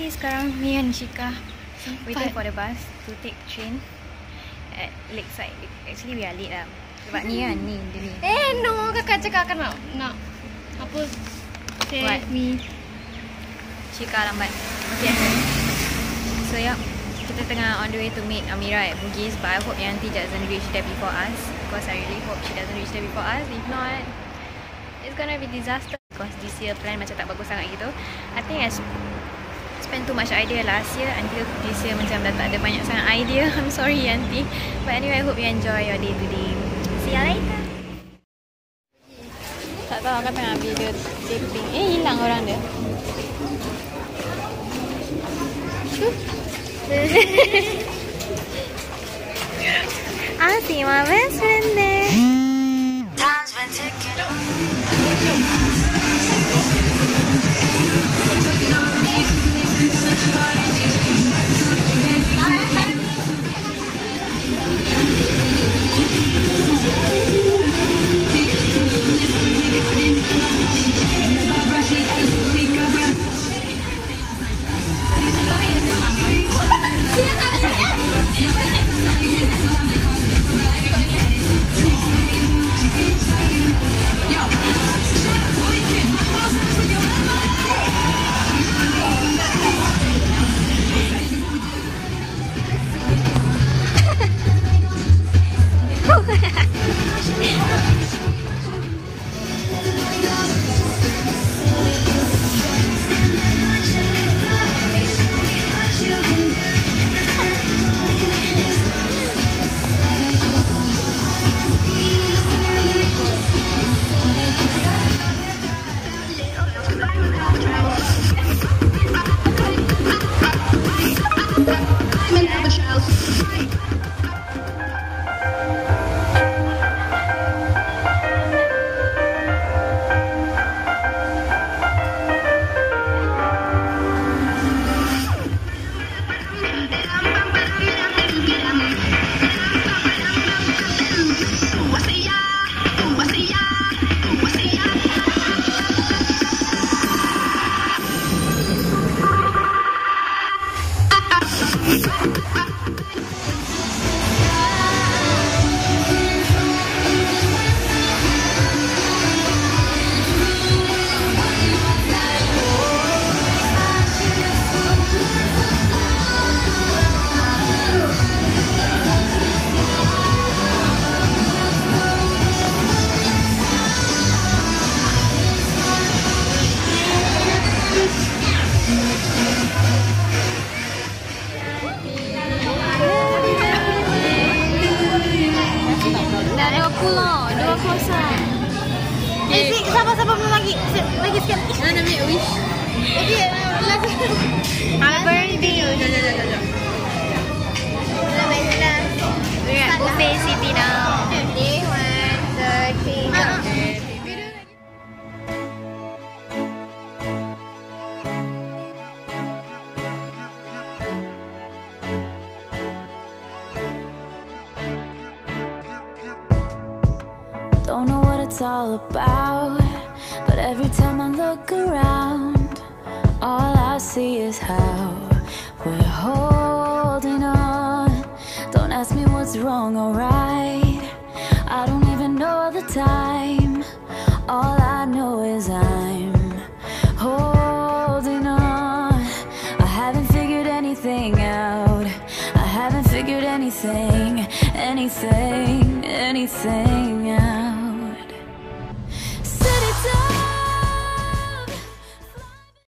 Ni sekarang me and Shika waiting for the bus to take train at Lakeside. Actually we are late lah. Sebab ni kan, ni dia ni. No, kakak cakap akan nak apa? Save me. Shika lambat. Okay. So yeah, kita tengah on the way to meet Amira at Bugis, but I hope Yanti doesn't reach there before us, because I really hope she doesn't reach there before us. If not, it's gonna be disaster. Because this year plan macam tak bagus sangat gitu. I think I spent too much idea last year until this year macam dah tak ada banyak sangat idea. I'm sorry Yanti. But anyway, I hope you enjoy your day today. See you later. Tak tahu kan tengah video taping. Hilang orang dia. I see my best friend there. Time's been ticking. Sabar belum lagi sikit. Mana make a wish? Okay, happy birthday. Jom. We're at Buffet City now. Okay, 1, 2, 3. Don't know what it's all about, but every time I look around, all I see is how we're holding on. Don't ask me what's wrong or right, I don't even know the time. All I know is I'm holding on. I haven't figured anything out, I haven't figured anything out.